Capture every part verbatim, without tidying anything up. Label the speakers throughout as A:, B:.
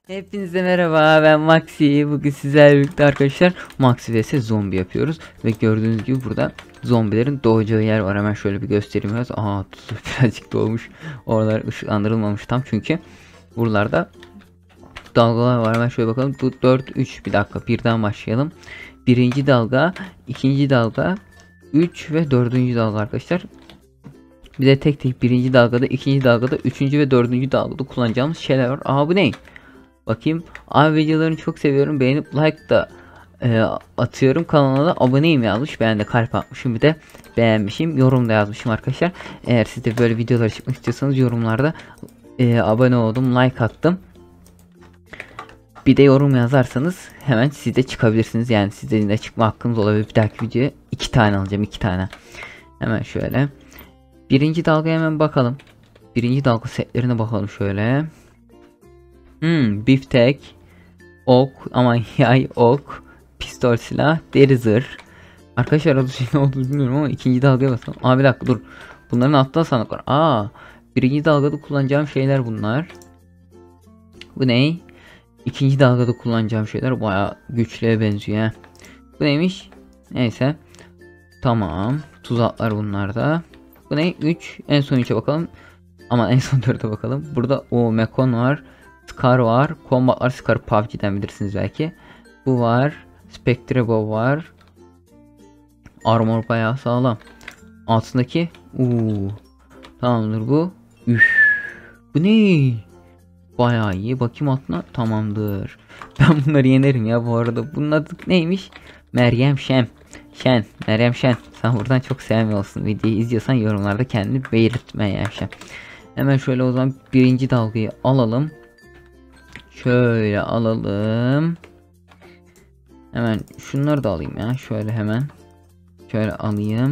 A: Hepinize merhaba, ben Maxi. Bugün sizlerle birlikte arkadaşlar Maxi vs zombi yapıyoruz. Ve gördüğünüz gibi burada zombilerin doğacağı yer var. Hemen şöyle bir göstereyim biraz. Aha, birazcık doğmuş. Oralar ışıklandırılmamış tam çünkü buralarda dalgalar var. Hemen şöyle bakalım. Bu dört üç, bir dakika, birden başlayalım. Birinci dalga, ikinci dalga, üç ve dördüncü dalga arkadaşlar. Bir de tek tek birinci dalgada, ikinci dalgada, üçüncü ve dördüncü dalgada kullanacağımız şeyler var. Aha, bu ne? Bakayım. Abi videolarını çok seviyorum. Beğenip like da e, atıyorum. Kanala da aboneyim yazmış. Ben de kalp atmışım. Bir de beğenmişim. Yorum da yazmışım arkadaşlar. Eğer siz de böyle videolar çıkmak istiyorsanız yorumlarda e, abone oldum. Like attım. Bir de yorum yazarsanız hemen siz de çıkabilirsiniz. Yani sizin de çıkma hakkınız olabilir. Bir dahaki videoya iki tane alacağım. iki tane. Hemen şöyle. Birinci dalgaya hemen bakalım. Birinci dalga setlerine bakalım şöyle. Hmm, biftek, ok, aman yay, ok, pistol, silah, deri zırh. Arkadaşlar adı şey ne olduğunu bilmiyorum ama ikinci dalgaya basalım. Aa, bir dakika dur. Bunların altta sandık var. Aa, birinci dalgada kullanacağım şeyler bunlar. Bu ne? İkinci dalgada kullanacağım şeyler bayağı güçlüye benziyor he. Bu neymiş? Neyse. Tamam. Tuzaklar bunlarda. Bu ne? üç. En son üçe bakalım. Ama en son dörde bakalım. Burada o Mekon var. Scar var. Combatlar Scar, P U B G'den bilirsiniz belki. Bu var. Spectre Bow var. Armor bayağı sağlam. Altındaki uuu. Tamamdır bu. Üf. Bu ne? Bayağı iyi. Bakayım altına. Tamamdır. Ben bunları yenerim ya bu arada. Bunun adı neymiş? Meryem Şen. Şen. Meryem Şen. Sen buradan çok sevmiyorsun. Videoyu izliyorsan yorumlarda kendini belirt Meryem Şen. Hemen şöyle o zaman birinci dalgayı alalım. Şöyle alalım. Hemen şunları da alayım ya. Şöyle hemen. Şöyle alayım.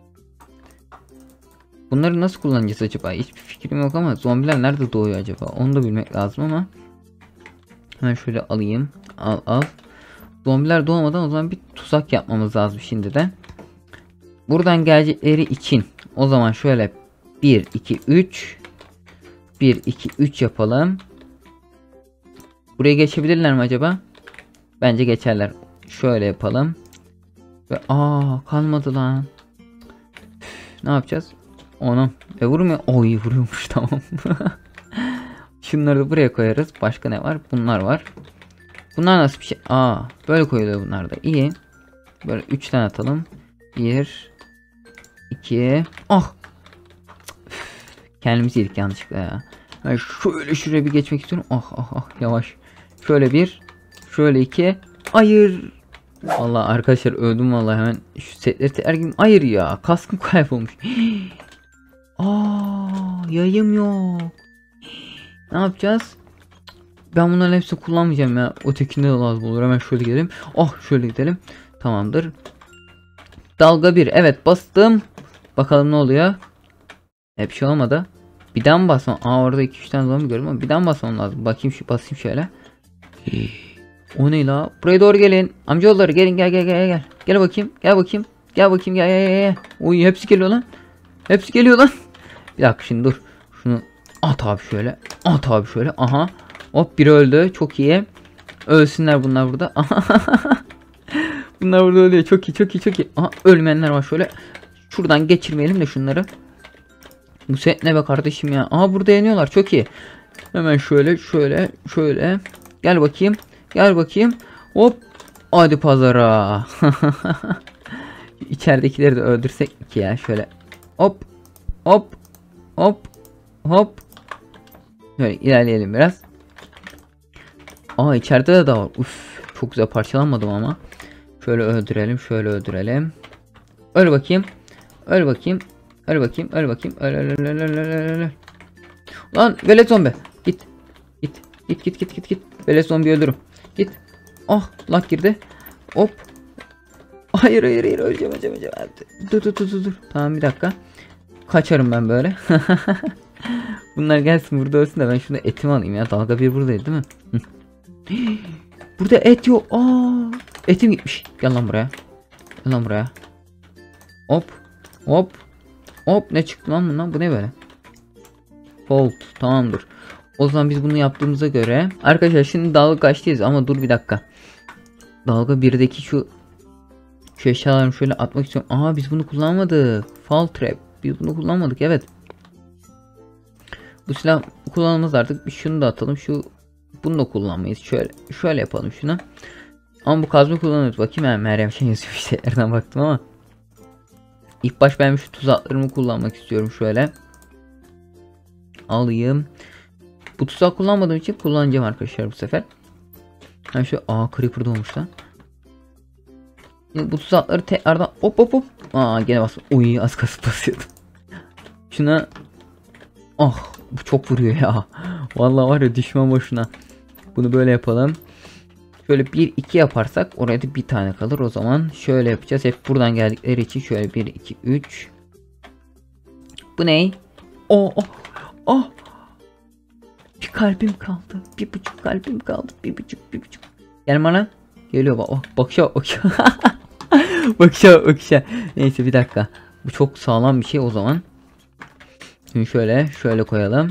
A: Bunları nasıl kullanacağız acaba? Hiçbir fikrim yok ama zombiler nerede doğuyor acaba? Onu da bilmek lazım ama. Hemen şöyle alayım. Al al. Zombiler doğmadan o zaman bir tuzak yapmamız lazım şimdi de. Buradan gelecekleri için o zaman şöyle bir iki üç bir iki üç yapalım. Buraya geçebilirler mi acaba? Bence geçerler. Şöyle yapalım. Ve aa, kalmadı lan. Üf, ne yapacağız? Onu. Ve vurmuyor. Oy, vuruyormuş, tamam. Şunları da buraya koyarız. Başka ne var? Bunlar var. Bunlar nasıl bir şey? Aa, böyle koyuluyor bunlar da. İyi. Böyle üç tane atalım. bir iki. Ah. Üf, kendimizi yedik yanlışlıkla ya. Ben şöyle şuraya bir geçmek istiyorum. Ah ah ah, yavaş. Şöyle bir. Şöyle iki. Hayır. Vallahi arkadaşlar öldüm vallahi, hemen şu setleri tergim. Hayır ya, kaskım kaybolmuş. Aa, yayım yok. Ne yapacağız? Ben bunların hepsini kullanmayacağım ya. Ötekinde de lazım olur. Hemen şöyle gidelim. Oh, şöyle gidelim. Tamamdır. Dalga bir. Evet, bastım. Bakalım ne oluyor. Hep şey olmadı. Bir daha mı basmam? Aa, orada iki üç tane zombi görüyorum ama bir daha mı basmam lazım? Bakayım, şu basayım şöyle. O ne la? Buraya doğru gelin. Amcaoğulları gelin, gel gel gel gel. Gel bakayım. Gel bakayım. Gel bakayım, gel gel gel. Oy, hepsi geliyor lan. Hepsi geliyor lan. Bir dakika şimdi dur. Şunu at abi şöyle. At abi şöyle. Aha. Hop, biri öldü. Çok iyi. Ölsünler bunlar burada. Bunlar burada ölüyor. Çok iyi, çok iyi, çok iyi. Aha, ölmeyenler var şöyle. Şuradan geçirmeyelim de şunları. Bu set ne be kardeşim ya. Aha, burada yanıyorlar. Çok iyi. Hemen şöyle şöyle şöyle. Gel bakayım. Gel bakayım. Hop. Hadi pazara. İçeridekileri de öldürsek ki ya. Şöyle. Hop. Hop. Hop. Hop. Şöyle ilerleyelim biraz. Aa, içeride de daha var. Uf, çok güzel parçalanmadım ama. Şöyle öldürelim. Şöyle öldürelim. Öl bakayım. Öl bakayım. Öl bakayım. Öl bakayım. Öl öl öl öl öl öl öl. Lan velet zombi. Git. Git. Git git git git git. Velet zombi öldürüm. Git. Oh, lak girdi. Hop. Hayır hayır hayır, öleceğim öleceğim öleceğim. Dur dur dur dur. Tamam, bir dakika. Kaçarım ben böyle. Bunlar gelsin burada ölsün de ben şunu etimi alayım ya. Dalga bir buradaydı değil mi? Burada et yok. Aa, etim gitmiş. Gel lan buraya. Gel lan buraya. Hop. Hop. Hop, ne çıktı lan bundan? Bu ne böyle? Bolt, tamamdır. O zaman biz bunu yaptığımıza göre arkadaşlar şimdi dalga kaçtayız ama dur bir dakika. Dalga birdeki şu şu eşyalarını şöyle atmak istiyorum. Aa biz bunu kullanmadık. Fall trap. Biz bunu kullanmadık, evet. Bu silah kullanılmaz artık. Bir şunu da atalım. Şu bunu da kullanmayız. Şöyle şöyle yapalım şunu. Ama bu kazma kullanıyoruz. Bakayım yani Meryem şey yazıyor işte. Nereden baktım ama. İlk baş ben şu tuzaklarımı kullanmak istiyorum şöyle. Alayım. Bu tuzak kullanmadığım için kullanacağım arkadaşlar bu sefer. Yani şu aa creeper doğmuş lan. Şimdi bu tuzakları tekrardan hop hop hop. Aa gene bas. Uy az kasıp basıyordum. Şuna. Ah bu çok vuruyor ya. Vallahi var ya düşman boşuna. Bunu böyle yapalım. Şöyle bir iki yaparsak oraya da bir tane kalır. O zaman şöyle yapacağız. Hep buradan geldikleri için şöyle bir iki üç. Bu ne? Oh oh oh. Bir kalbim kaldı. Bir buçuk kalbim kaldı. Bir buçuk bir buçuk. Gelme lan. Geliyor bak. Oh, bakışa bakışa. bakışa bakışa. Neyse bir dakika. Bu çok sağlam bir şey o zaman. Şimdi şöyle şöyle koyalım.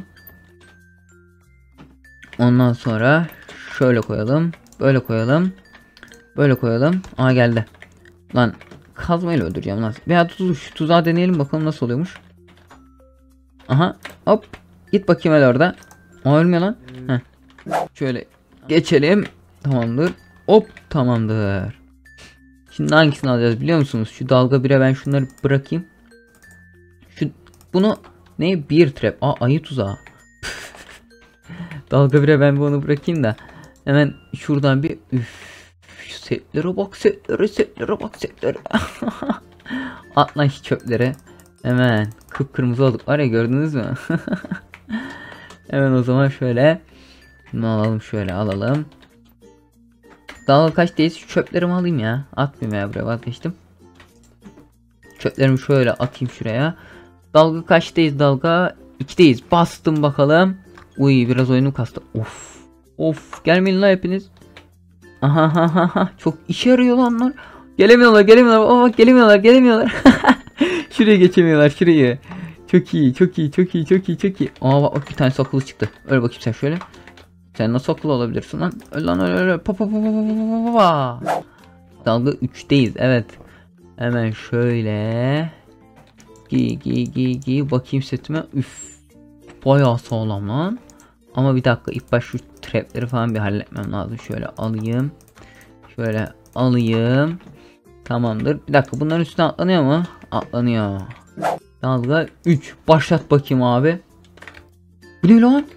A: Ondan sonra şöyle koyalım. Böyle koyalım. Böyle koyalım. Aa geldi. Lan kazmayla öldüreceğim lan. Veya tuz, şu tuzağı deneyelim bakalım nasıl oluyormuş. Aha hop. Git bakayım hele orada. Aa ölmüyor lan. Heh. Şöyle geçelim. Tamamdır. Hop tamamdır. Şimdi hangisini alacağız biliyor musunuz? Şu dalga bire ben şunları bırakayım. Şu bunu ne? Bir trap. Aa ayı tuzağı. Dalga bire ben bunu bırakayım da. Hemen şuradan bir üf. Şu setlere bak setlere setlere bak setlere. At lan şu çöpleri. Hemen kıpkırmızı olduk var ya gördünüz mü? Hemen o zaman şöyle. Bunu alalım şöyle alalım. Dalga kaçtayız? Şu çöplerimi alayım ya. Atmayayım ya buraya vazgeçtim. Çöplerimi şöyle atayım şuraya. Dalga kaçtayız? Dalga ikideyiz. Bastım bakalım. Uy biraz oyunum kastı. Of. Of gelmeyin la hepiniz. Aha aha aha. Çok işe yarıyor lan onlar. Gelemiyorlar gelemiyorlar. Oh bak gelemiyorlar gelemiyorlar. Şuraya geçemiyorlar şurayı. Çok iyi çok iyi çok iyi çok iyi çok iyi. Aa bak bir tane akıllı çıktı. Öyle bakayım sen şöyle. Sen nasıl akıllı olabilirsin lan? Öyle lan öyle öyle. Pa pa pa pa pa pa. Dalga üçteyiz evet. Hemen şöyle. Giy giy giy giy. Bakayım setime. Üf. Bayağı sağlam lan. Ama bir dakika ilk baş şu trapleri falan bir halletmem lazım. Şöyle alayım. Şöyle alayım. Tamamdır. Bir dakika bunların üstüne atlanıyor mu? Atlanıyor. Dalga üç. Başlat bakayım abi. Bu ne lan?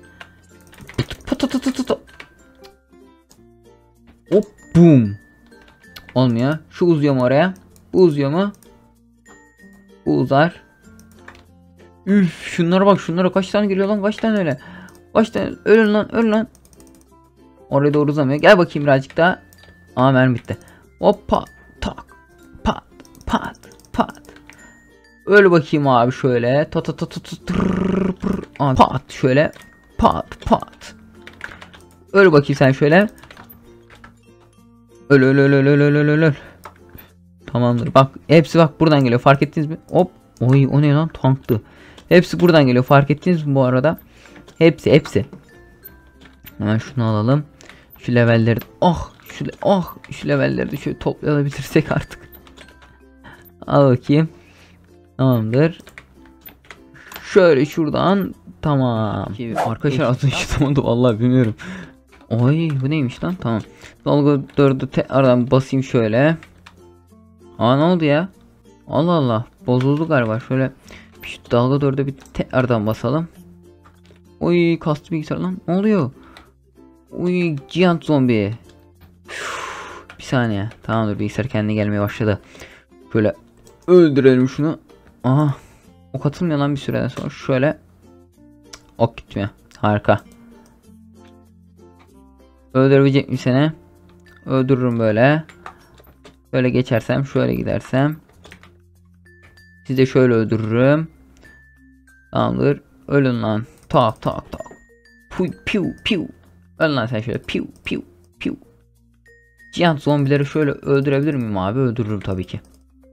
A: Hop boom. Olmuyor. Şu uzuyor mu oraya? Bu uzuyor mu? Bu uzar. Üf şunlara bak şunlara kaç tane geliyor lan kaç tane öyle. Kaç tane ölün lan ölün lan. Oraya doğru uzamıyor. Gel bakayım birazcık daha. Aa mermi bitti. Hoppa tak pat pat pat. Öyle bakayım abi şöyle. Ta ta ta ta ta pat şöyle. Pat pat. Öyle bakayım sen şöyle. Öl öl öl öl öl öl öl öl. Tamamdır. Bak hepsi bak buradan geliyor. Fark ettiniz mi? Hop. Oy o ne lan? Tanktı. Hepsi buradan geliyor. Fark ettiniz mi bu arada? Hepsi hepsi. Hemen şunu alalım. Şu levelleri. Ah şu ah şu levelleri de şöyle toplayabilirsek artık. Al bakayım. Tamamdır. Şöyle şuradan tamam. Arkadaşlar az önce tamamdı vallahi bilmiyorum. Oy bu neymiş lan? Tamam. Dalga dördü tekrardan basayım şöyle. Aa ne oldu ya? Allah Allah. Bozuldu galiba. Şöyle şu dalga dörde bir tekrardan basalım. Oy kastı bilgisayar lan. Ne oluyor? Oy giant zombi. Üf, bir saniye. Tamamdır bilgisayar kendine gelmeye başladı. Şöyle öldürelim şunu. Aha. Ok atılmıyor lan bir süreden sonra. Şöyle. Ok gitmiyor. Harika. Öldürebilecek mi seni? Öldürürüm böyle. Böyle geçersem şöyle gidersem. Sizi de şöyle öldürürüm. Tamamdır. Ölün lan. Tak tak tak. Puy piu piu. Ölün lan sen şöyle. Piu piu piu. Giant zombileri şöyle öldürebilir miyim abi? Öldürürüm tabii ki.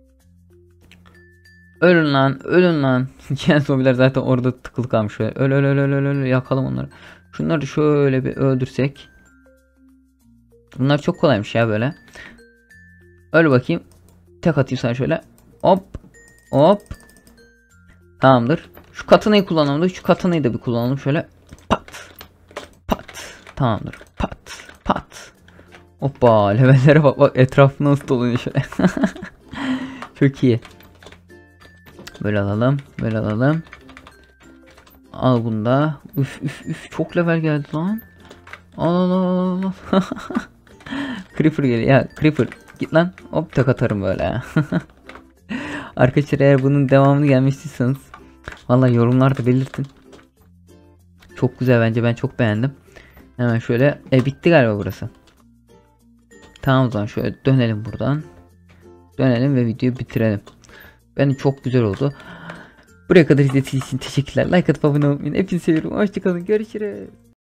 A: Ölün lan. Ölün lan. Giant zombiler zaten orada tıkılı kalmış. Şöyle. Öl öl öl öl öl öl. Yakalım onları. Şunları şöyle bir öldürsek. Bunlar çok kolaymış ya böyle. Öyle bakayım. Tek atayım sana şöyle. Hop. Hop. Tamamdır. Şu katanayı kullanalım da şu katanayı da bir kullanalım şöyle. Pat. Pat. Tamamdır. Pat. Pat. Hoppa. Levellere bak bak. Etrafı nasıl doluyor şöyle. Çok iyi. Böyle alalım. Böyle alalım. Al bunu da. Üf üf üf. Çok level geldi lan. Al al al al. Creeper geliyor. Ya Creeper. Git lan. Hop tek atarım böyle. Arkadaşlar eğer bunun devamını gelmek istiyorsanız vallahi yorumlarda belirtin. Çok güzel bence, ben çok beğendim. Hemen şöyle e bitti galiba burası. Tamam o zaman şöyle dönelim buradan. Dönelim ve videoyu bitirelim. Bence çok güzel oldu. Buraya kadar izlediğiniz için teşekkürler. Like atıp abone olmayı. Hepinizi seviyorum. Hoşçakalın. Görüşürüz.